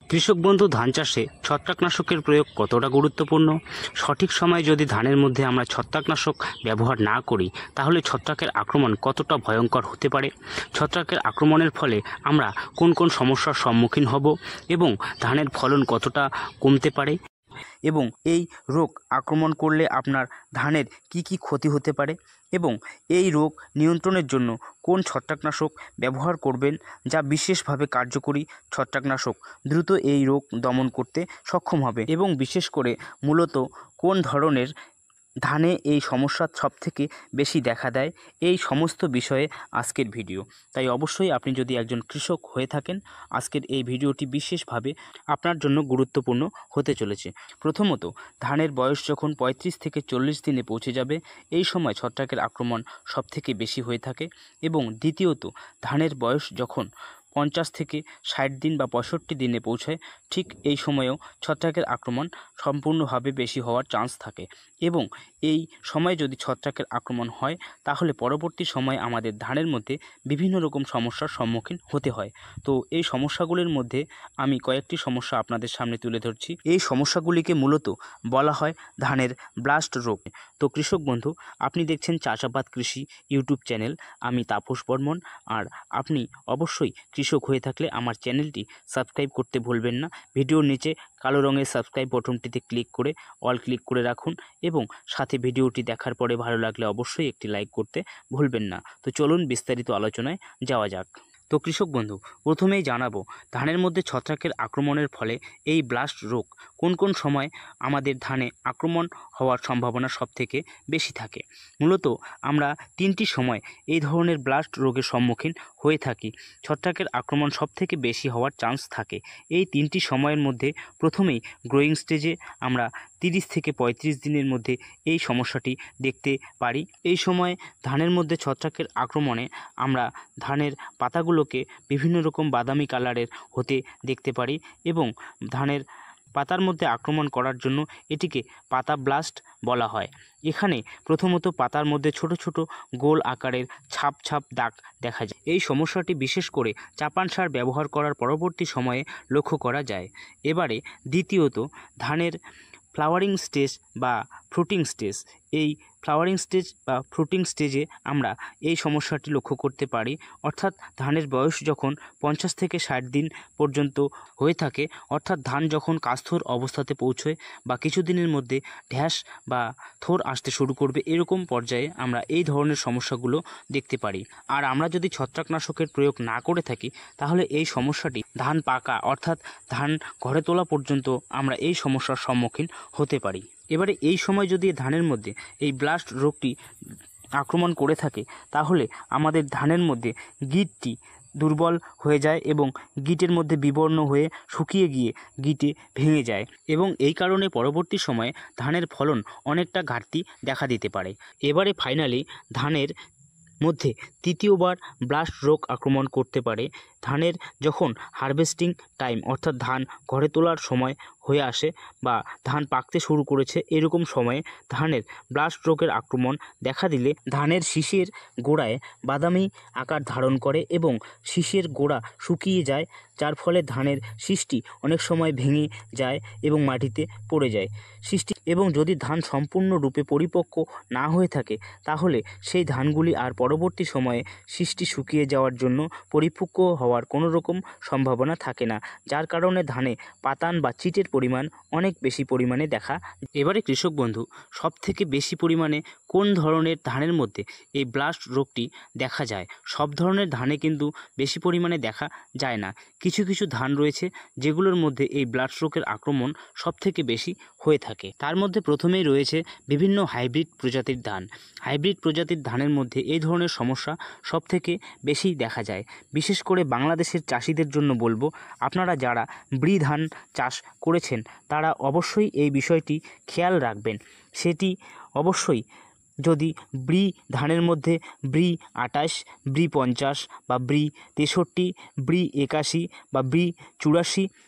কৃষক বন্ধু, ধান চাষে ছত্রাকনাশকের প্রয়োগ কতটা গুরুত্বপূর্ণ? সঠিক সময়ে যদি ধানের মধ্যে আমরা ছত্রাকনাশক ব্যবহার না করি তাহলে ছত্রাকের আক্রমণ কতটা ভয়ঙ্কর হতে পারে? ছত্রাকের আক্রমণের ফলে আমরা কোন কোন সমস্যার সম্মুখীন হব এবং ধানের ফলন কতটা কমতে পারে এবং এই রোগ আক্রমণ করলে আপনার ধানের কি কি ক্ষতি হতে পারে এবং এই রোগ নিয়ন্ত্রণের জন্য কোন ছত্রাকনাশক ব্যবহার করবেন যা বিশেষভাবে কার্যকরী ছত্রাকনাশক দ্রুত এই রোগ দমন করতে সক্ষম হবে এবং বিশেষ করে মূলত কোন ধরনের ধানে এই সমস্যা সবথেকে বেশি দেখা দেয়, এই সমস্ত বিষয়ে আজকের ভিডিও। তাই অবশ্যই আপনি যদি একজন কৃষক হয়ে থাকেন, আজকের এই ভিডিওটি বিশেষভাবে আপনার জন্য গুরুত্বপূর্ণ হতে চলেছে। প্রথমত, ধানের বয়স যখন 35 থেকে 40 দিনে পৌঁছে যাবে, এই সময় ছত্রাকের আক্রমণ সবথেকে বেশি হয়ে থাকে এবং দ্বিতীয়ত, ধানের বয়স যখন 50 থেকে 60 দিন বা 65 দিনে পৌঁছায়, ঠিক এই সময়েও ছত্রাকের আক্রমণ সম্পূর্ণভাবে বেশি হওয়ার চান্স থাকে এবং এই সময়ে যদি ছত্রাকের আক্রমণ হয় তাহলে পরবর্তী সময়ে আমাদের ধানের মধ্যে বিভিন্ন রকম সমস্যার সম্মুখীন হতে হয়। তো এই সমস্যাগুলির মধ্যে আমি কয়েকটি সমস্যা আপনাদের সামনে তুলে ধরছি। এই সমস্যাগুলিকে মূলত বলা হয় ধানের ব্লাস্ট রোগ। তো কৃষক বন্ধু, আপনি দেখছেন চাষাবাদ কৃষি ইউটিউব চ্যানেল। আমি তাপস বর্মন, আর আপনি অবশ্যই কৃষক হয়ে থাকলে আমার চ্যানেলটি সাবস্ক্রাইব করতে ভুলবেন না। ভিডিওর নিচে কালো রঙের সাবস্ক্রাইব বটনটিতে ক্লিক করে অল ক্লিক করে রাখুন এবং সাথে ভিডিওটি দেখার পরে ভালো লাগলে অবশ্যই একটি লাইক করতে ভুলবেন না। তো চলুন বিস্তারিত আলোচনায় যাওয়া যাক। তো কৃষক বন্ধু, প্রথমেই জানাবো ধানের মধ্যে ছত্রাকের আক্রমণের ফলে এই ব্লাস্ট রোগ কোন কোন সময় আমাদের ধানে আক্রমণ হওয়ার সম্ভাবনা সবথেকে বেশি থাকে। মূলত আমরা 3টি সময় এই ধরনের ব্লাস্ট রোগের সম্মুখীন হয়ে থাকি। ছত্রাকের আক্রমণ সবথেকে বেশি হওয়ার চান্স থাকে এই 3টি সময়ের মধ্যে। প্রথমেই গ্রোয়িং স্টেজে আমরা 30 থেকে 35 দিনের মধ্যে এই সমস্যাটি দেখতে পারি। এই সময় ধানের মধ্যে ছত্রাকের আক্রমণে আমরা ধানের পাতাগুলোকে বিভিন্ন রকম বাদামি কালারের হতে দেখতে পারি এবং ধানের পাতার মধ্যে আক্রমণ করার জন্য এটিকে পাতা ব্লাস্ট বলা হয়। এখানে প্রথমত পাতার মধ্যে ছোট ছোট গোল আকারের ছাপ ছাপ দাগ দেখা যায়। এই সমস্যাটি বিশেষ করে চাপান সার ব্যবহার করার পরবর্তী সময়ে লক্ষ্য করা যায়। এবারে দ্বিতীয়ত, ধানের ফ্লাওয়ারিং স্টেজ বা ফ্রুটিং স্টেজ। এই ফ্লাওয়ারিং স্টেজ বা ফ্রুটিং স্টেজে আমরা এই সমস্যাটি লক্ষ্য করতে পারি, অর্থাৎ ধানের বয়স যখন 50 থেকে 60 দিন পর্যন্ত হয়ে থাকে, অর্থাৎ ধান যখন কাস্থর অবস্থাতে পৌঁছয় বা কিছুদিনের মধ্যে ঢ্যাস বা থোর আসতে শুরু করবে, এরকম পর্যায়ে আমরা এই ধরনের সমস্যাগুলো দেখতে পারি। আর আমরা যদি ছত্রাকনাশকের প্রয়োগ না করে থাকি তাহলে এই সমস্যাটি ধান পাকা অর্থাৎ ধান ঘরে তোলা পর্যন্ত আমরা এই সমস্যার সম্মুখীন হতে পারি। এবারে এই সময় যদি ধানের মধ্যে এই ব্লাস্ট রোগটি আক্রমণ করে থাকে তাহলে আমাদের ধানের মধ্যে গিঁটটি দুর্বল হয়ে যায় এবং গিঁটের মধ্যে বিবর্ণ হয়ে শুকিয়ে গিয়ে গিঁটে ভেঙে যায় এবং এই কারণে পরবর্তী সময়ে ধানের ফলন অনেকটা ঘাটতি দেখা দিতে পারে। এবারে ফাইনালি ধানের মধ্যে তৃতীয়বার ব্লাস্ট রোগ আক্রমণ করতে পারে ধানের যখন হারভেস্টিং টাইম, অর্থাৎ ধান ঘরে তোলার সময় হয়ে আসে বা ধান পাকতে শুরু করেছে, এরকম সময়ে ধানের ব্লাস্ট রোগের আক্রমণ দেখা দিলে ধানের শীষের গোড়ায় বাদামি আকার ধারণ করে এবং শীষের গোড়া শুকিয়ে যায়, যার ফলে ধানের শীষটি অনেক সময় ভেঙে যায় এবং মাটিতে পড়ে যায় শীষটি। এবং যদি ধান সম্পূর্ণরূপে পরিপক্ক না হয়ে থাকে তাহলে সেই ধানগুলি আর পরবর্তী সময়ে শীষটি শুকিয়ে যাওয়ার জন্য পরিপক্ক হওয়ার কোনো রকম সম্ভাবনা থাকে না, যার কারণে ধানে পাতান বা চিটের পরিমাণ অনেক বেশি পরিমাণে দেখা। এবারে কৃষক বন্ধু, সবথেকে বেশি পরিমাণে কোন ধরনের ধানের মধ্যে এই ব্লাস্ট রোগটি দেখা যায়? সব ধরনের ধানে কিন্তু বেশি পরিমাণে দেখা যায় না। কিছু কিছু ধান রয়েছে যেগুলোর মধ্যে এই ব্লাস্ট রোগের আক্রমণ সবথেকে বেশি হয়ে থাকে। তার মধ্যে প্রথমেই রয়েছে বিভিন্ন হাইব্রিড প্রজাতির ধান। হাইব্রিড প্রজাতির ধানের মধ্যে এই ধরনের সমস্যা সবথেকে বেশি দেখা যায়। বিশেষ করে বাংলাদেশের চাষিদের জন্য বলবো, আপনারা যারা ব্রি ধান চাষ করেছেন তারা অবশ্যই এই বিষয়টি খেয়াল রাখবেন। সেটি অবশ্যই যদি ব্রি ধানের মধ্যে ব্রি 28, ব্রি 50 বা ব্রি 63, ব্রি 81 বা ব্রি 84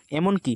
এমনকি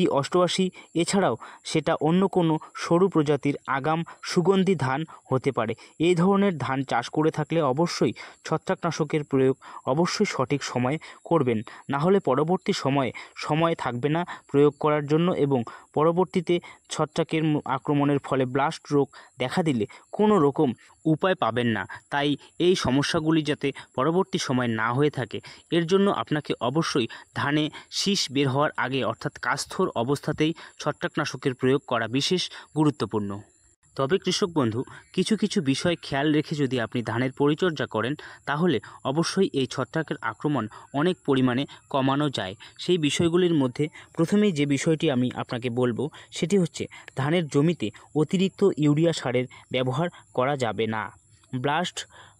B88 এছাড়াও সেটা অন্য কোনো সরু প্রজাতির আগাম সুগন্ধি ধান হতে পারে। এই ধরনের ধান চাষ করে থাকলে অবশ্যই ছত্রাকনাশকের প্রয়োগ অবশ্যই সঠিক সময়ে করবেন, না হলে পরবর্তী সময় থাকবে না প্রয়োগ করার জন্য এবং পরবর্তীতে ছত্রাকের আক্রমণের ফলে ব্লাস্ট রোগ দেখা দিলে কোনো রকম উপায় পাবেন না। তাই এই সমস্যাগুলি যাতে পরবর্তী সময় না হয়ে থাকে এর জন্য আপনাকে অবশ্যই ধানে শীষ বের হওয়ার আগে অর্থাৎ কাস্থর অবস্থাতেই ছত্রাকনাশকের প্রয়োগ করা বিশেষ গুরুত্বপূর্ণ। তবে কৃষক বন্ধু, কিছু কিছু বিষয় খেয়াল রেখে যদি আপনি ধানের পরিচর্যা করেন তাহলে অবশ্যই এই ছত্রাকের আক্রমণ অনেক পরিমাণে কমানো যায়। সেই বিষয়গুলির মধ্যে প্রথমেই যে বিষয়টি আমি আপনাকে বলবো সেটি হচ্ছে ধানের জমিতে অতিরিক্ত ইউরিয়া সারের ব্যবহার করা যাবে না। ব্লাস্ট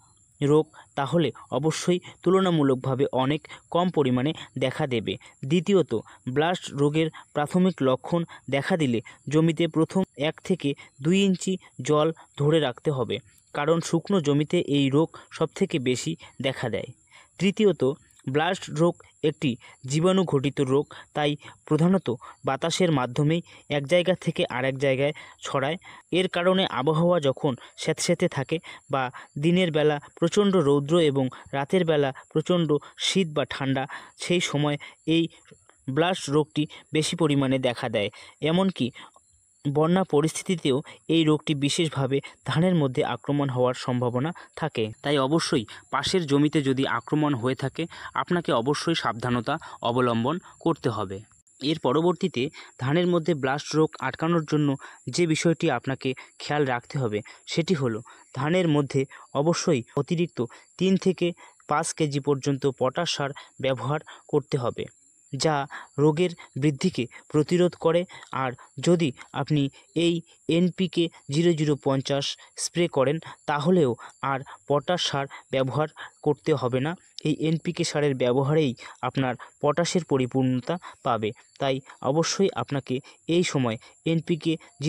রোগ তাহলে অবশ্যই তুলনামূলকভাবে অনেক কম পরিমাণে দেখা দেবে। দ্বিতীয়ত, ব্লাস্ট রোগের প্রাথমিক লক্ষণ দেখা দিলে জমিতে প্রথম 1 থেকে 2 ইঞ্চি জল ধরে রাখতে হবে, কারণ শুকনো জমিতে এই রোগ সবথেকে বেশি দেখা দেয়। তৃতীয়ত, ব্লাস্ট রোগ একটি জীবাণুঘটিত রোগ, তাই প্রধানত বাতাসের মাধ্যমেই এক জায়গা থেকে আরেক জায়গায় ছড়ায়। এর কারণে আবহাওয়া যখন স্যাঁতসেঁতে থাকে বা দিনের বেলা প্রচণ্ড রৌদ্র এবং রাতের বেলা প্রচণ্ড শীত বা ঠান্ডা, সেই সময় এই ব্লাস্ট রোগটি বেশি পরিমাণে দেখা দেয়। এমনকি বন্যা পরিস্থিতিতেও এই রোগটি বিশেষভাবে ধানের মধ্যে আক্রমণ হওয়ার সম্ভাবনা থাকে। তাই অবশ্যই পাশের জমিতে যদি আক্রমণ হয়ে থাকে আপনাকে অবশ্যই সাবধানতা অবলম্বন করতে হবে। এর পরবর্তীতে ধানের মধ্যে ব্লাস্ট রোগ আটকানোর জন্য যে বিষয়টি আপনাকে খেয়াল রাখতে হবে সেটি হলো ধানের মধ্যে অবশ্যই অতিরিক্ত 3 থেকে 5 কেজি পর্যন্ত পটাশ সার ব্যবহার করতে হবে, যা রোগের বৃদ্ধিকে প্রতিরোধ করে। আর যদি আপনি এই NPK 0050 স্প্রে করেন তাহলেও আর পটাশ সার ব্যবহার করতে হবে না। এই NPK সারের ব্যবহারেই আপনার পটাশের পরিপূর্ণতা পাবে। তাই অবশ্যই আপনাকে এই সময় NPK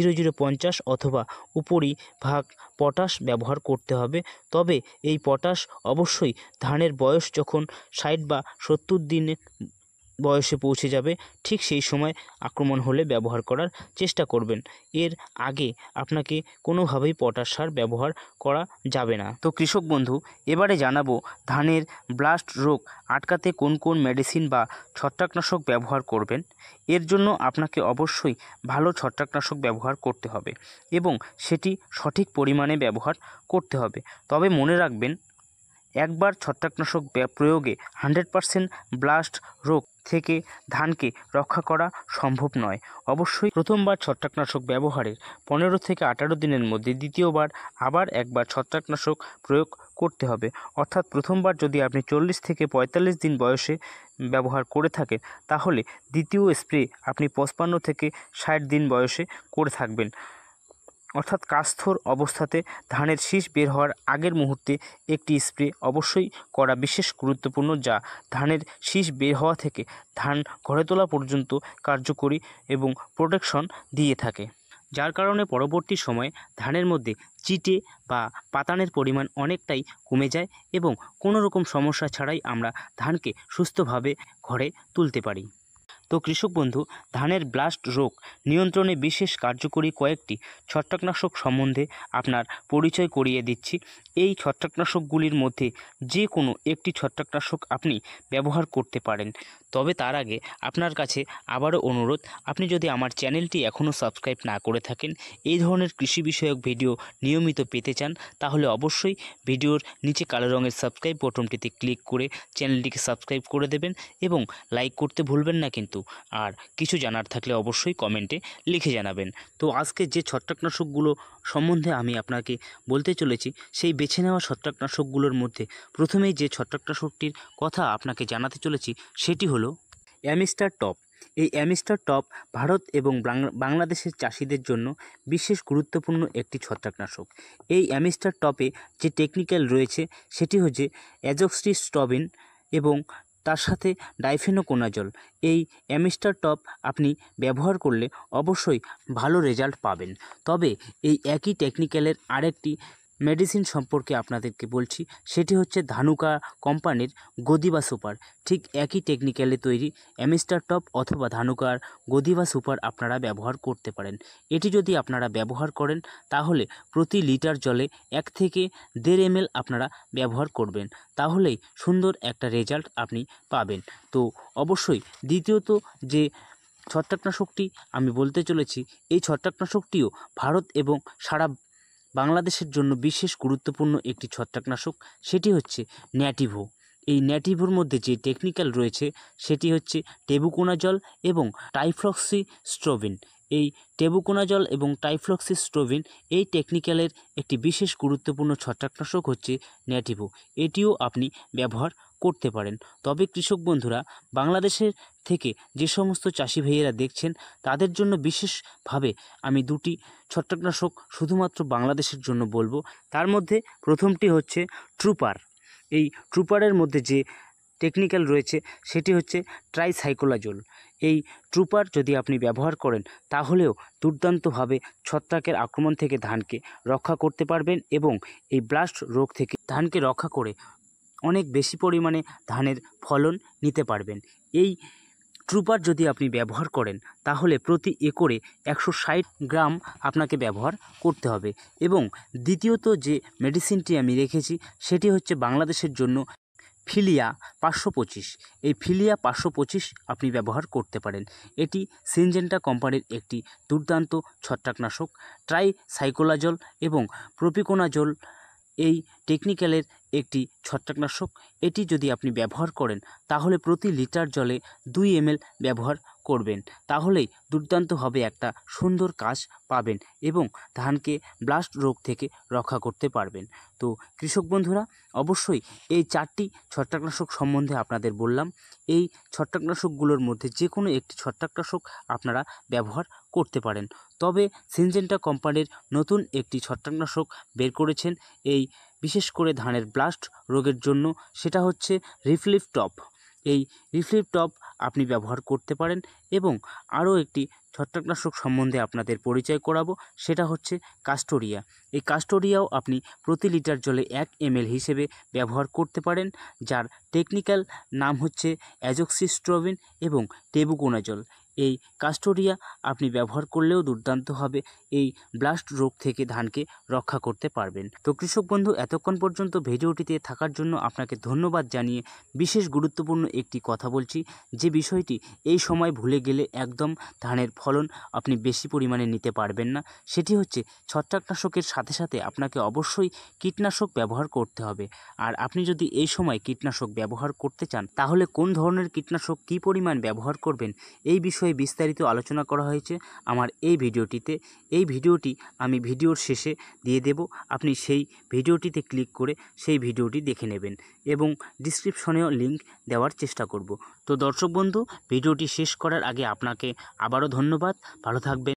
0050 অথবা উপরিভাগ পটাশ ব্যবহার করতে হবে। তবে এই পটাশ অবশ্যই ধানের বয়স যখন 60 বা 70 দিনের বয়সে পৌঁছে যাবে ঠিক সেই সময় আক্রমণ হলে ব্যবহার করার চেষ্টা করবেন। এর আগে আপনাকে কোনোভাবেই পটাশ সার ব্যবহার করা যাবে না। তো কৃষক বন্ধু, এবারে জানাবো ধানের ব্লাস্ট রোগ আটকাতে কোন কোন মেডিসিন বা ছত্রাকনাশক ব্যবহার করবেন। এর জন্য আপনাকে অবশ্যই ভালো ছত্রাকনাশক ব্যবহার করতে হবে এবং সেটি সঠিক পরিমাণে ব্যবহার করতে হবে। তবে মনে রাখবেন, একবার ছত্রাকনাশক প্রয়োগে 100% ব্লাস্ট রোগ থেকে ধানকে রক্ষা করা সম্ভব নয়। অবশ্যই প্রথমবার ছত্রাকনাশক ব্যবহারের 15 থেকে 18 দিনের মধ্যে দ্বিতীয়বার আবার একবার ছত্রাকনাশক প্রয়োগ করতে হবে। অর্থাৎ প্রথমবার যদি আপনি 40 থেকে 45 দিন বয়সে ব্যবহার করে থাকেন তাহলে দ্বিতীয় স্প্রে আপনি 55 থেকে 60 দিন বয়সে করে থাকবেন। অর্থাৎ কাস্থর অবস্থাতে ধানের শীষ বের হওয়ার আগের মুহূর্তে একটি স্প্রে অবশ্যই করা বিশেষ গুরুত্বপূর্ণ, যা ধানের শীষ বের হওয়া থেকে ধান ঘরে তোলা পর্যন্ত কার্যকরী এবং প্রোটেকশন দিয়ে থাকে, যার কারণে পরবর্তী সময়ে ধানের মধ্যে চিটে বা পাতানের পরিমাণ অনেকটাই কমে যায় এবং কোনো রকম সমস্যা ছাড়াই আমরা ধানকে সুস্থভাবে ঘরে তুলতে পারি। তো কৃষক বন্ধু, ধানের ব্লাস্ট রোগ নিয়ন্ত্রণে বিশেষ কার্যকরী কয়েকটি ছত্রাকনাশক সম্বন্ধে আপনার পরিচয় করিয়ে দিচ্ছি। এই ছত্রাকনাশকগুলির মধ্যে যে কোনো একটি ছত্রাকনাশক আপনি ব্যবহার করতে পারেন। তবে তার আগে আপনার কাছে আবারও অনুরোধ, আপনি যদি আমার চ্যানেলটি এখনও সাবস্ক্রাইব না করে থাকেন, এই ধরনের কৃষি বিষয়ক ভিডিও নিয়মিত পেতে চান, তাহলে অবশ্যই ভিডিওর নিচে কালো রঙের সাবস্ক্রাইব বাটনটিতে ক্লিক করে চ্যানেলটিকে সাবস্ক্রাইব করে দেবেন এবং লাইক করতে ভুলবেন না কিন্তু। আর কিছু জানার থাকলে অবশ্যই কমেন্টে লিখে জানাবেন। তো আজকে যে ছত্রাকনাশকগুলো সম্বন্ধে আমি আপনাকে বলতে চলেছি সেই বেছে নেওয়া ছত্রাকনাশকগুলোর মধ্যে প্রথমেই যে ছত্রাকনাশকটির কথা আপনাকে জানাতে চলেছি সেটি হলো অ্যামিস্টার টপ। এই অ্যামিস্টার টপ ভারত এবং বাংলাদেশের চাষিদের জন্য বিশেষ গুরুত্বপূর্ণ একটি ছত্রাকনাশক। এই অ্যামিস্টার টপে যে টেকনিক্যাল রয়েছে সেটি হচ্ছে অ্যাজোক্সিস্ট্রবিন এবং তার সাথে ডাইফেনোকোনাজল। এই অ্যামিস্টার টপ আপনি ব্যবহার করলে অবশ্যই ভালো রেজাল্ট পাবেন। তবে এই একই টেকনিক্যালের আরেকটি মেডিসিন সম্পর্কে আপনাদেরকে বলছি, সেটি হচ্ছে ধানুকা কোম্পানির গদিবা সুপার। ঠিক একই টেকনিক্যালে তৈরি অ্যামিস্টার টপ অথবা ধানুকার গদিবা সুপার আপনারা ব্যবহার করতে পারেন। এটি যদি আপনারা ব্যবহার করেন তাহলে প্রতি লিটার জলে 1 থেকে 1.5 ml আপনারা ব্যবহার করবেন, তাহলেই সুন্দর একটা রেজাল্ট আপনি পাবেন। তো অবশ্যই দ্বিতীয়ত যে ছত্রাকনাশকটি আমি বলতে চলেছি, এই ছত্রাকনাশকটিও ভারত এবং সারা বাংলাদেশের জন্য বিশেষ গুরুত্বপূর্ণ একটি ছত্রাকনাশক, সেটি হচ্ছে ন্যাটিভো। এই ন্যাটিভোর মধ্যে যে টেকনিক্যাল রয়েছে সেটি হচ্ছে টেবুকোনাজল এবং টাইফ্লক্সিস্ট্রোবিন। এই টেবুকোনাজল এবং টাইফ্লক্সিস্ট্রোবিন এই টেকনিক্যালের একটি বিশেষ গুরুত্বপূর্ণ ছত্রাকনাশক হচ্ছে ন্যাটিভো। এটিও আপনি ব্যবহার করতে পারেন। তবে কৃষক বন্ধুরা, বাংলাদেশের থেকে যে সমস্ত চাষি ভাইয়েরা দেখছেন তাদের জন্য বিশেষভাবে আমি 2টি ছত্রাকনাশক শুধুমাত্র বাংলাদেশের জন্য বলবো। তার মধ্যে প্রথমটি হচ্ছে ট্রুপার। এই ট্রুপারের মধ্যে যে টেকনিক্যাল রয়েছে সেটি হচ্ছে ট্রাইসাইক্লোজল। এই ট্রুপার যদি আপনি ব্যবহার করেন তাহলেও দুর্দান্তভাবে ছত্রাকের আক্রমণ থেকে ধানকে রক্ষা করতে পারবেন এবং এই ব্লাস্ট রোগ থেকে ধানকে রক্ষা করে অনেক বেশি পরিমাণে ধানের ফলন নিতে পারবেন। এই ট্রুপার যদি আপনি ব্যবহার করেন তাহলে প্রতি একরে 160 গ্রাম আপনাকে ব্যবহার করতে হবে। এবং দ্বিতীয়ত যে মেডিসিনটি আমি রেখেছি সেটি হচ্ছে বাংলাদেশের জন্য ফিলিয়া 525। এই ফিলিয়া 525 আপনি ব্যবহার করতে পারেন। এটি সিনজেন্টা কোম্পানির একটি দুর্দান্ত ছত্রাকনাশক। ট্রাইসাইক্লোজল এবং প্রোপিকোনাজল এই টেকনিক্যালের একটি ছত্রাকনাশক। এটি যদি আপনি ব্যবহার করেন তাহলে প্রতি লিটার জলে 2 ml ব্যবহার করবেন, তাহলেই দুর্দান্তভাবে একটা সুন্দর কাজ পাবেন এবং ধানকে ব্লাস্ট রোগ থেকে রক্ষা করতে পারবেন। তো কৃষক বন্ধুরা, অবশ্যই এই 4টি ছত্রাকনাশক সম্বন্ধে আপনাদের বললাম। এই ছত্রাকনাশকগুলোর মধ্যে যে কোনো একটি ছত্রাকনাশক আপনারা ব্যবহার করতে পারেন। তবে সিনজেন্টা কোম্পানির নতুন একটি ছত্রাকনাশক বের করেছেন এই বিশেষ করে ধানের ব্লাস্ট রোগের জন্য, সেটা হচ্ছে রিফ্লিপ টপ। এই রিফ্লিপ টপ আপনি ব্যবহার করতে পারেন। এবং আরও একটি ছত্রাকনাশক সম্বন্ধে আপনাদের পরিচয় করাবো, সেটা হচ্ছে কাস্টোরিয়া। এই কাস্টোরিয়াও আপনি প্রতি লিটার জলে 1 ml হিসেবে ব্যবহার করতে পারেন, যার টেকনিক্যাল নাম হচ্ছে অ্যাজোক্সিস্ট্রোবিন এবং টেবুকোনাজল। এই কাস্টোরিয়া আপনি ব্যবহার করলেও দুর্দান্তভাবে এই ব্লাস্ট রোগ থেকে ধানকে রক্ষা করতে পারবেন। তো কৃষক বন্ধু, এতক্ষণ পর্যন্ত ভিডিওটিতে থাকার জন্য আপনাকে ধন্যবাদ জানিয়ে বিশেষ গুরুত্বপূর্ণ একটি কথা বলছি, যে বিষয়টি এই সময় ভুলে গেলে একদম ধানের ফলন আপনি বেশি পরিমাণে নিতে পারবেন না। সেটি হচ্ছে ছত্রাকনাশকের সাথে সাথে আপনাকে অবশ্যই কীটনাশক ব্যবহার করতে হবে। আর আপনি যদি এই সময় কীটনাশক ব্যবহার করতে চান তাহলে কোন ধরনের কীটনাশক কী পরিমাণ ব্যবহার করবেন এই বিষয়ে বিস্তারিত আলোচনা করা হয়েছে আমার এই ভিডিওটিতে। এই ভিডিওটি আমি ভিডিওর শেষে দিয়ে দেব, আপনি সেই ভিডিওটিতে ক্লিক করে সেই ভিডিওটি দেখে নেবেন এবং ডিসক্রিপশনেও লিংক দেওয়ার চেষ্টা করব। তো দর্শক বন্ধু, ভিডিওটি শেষ করার আগে আপনাকে আবারও ধন্যবাদ। ভালো থাকবেন।